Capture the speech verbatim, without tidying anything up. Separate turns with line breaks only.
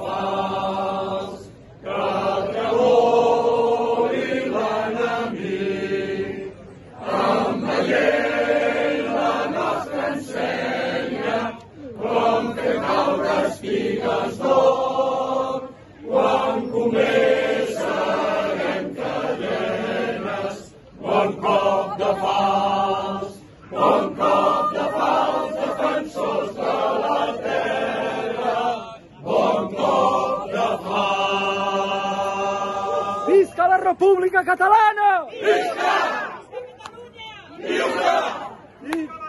fals, que el traïdor i l'enemic, amb la llei la nostra ensenya, com fer caure espigues d'or, quan començarem cadenes, bon cop de fals, bon cop de fals, defensors de la terra, bon cop de fals.
Visca la República Catalana!
Visca! Viure!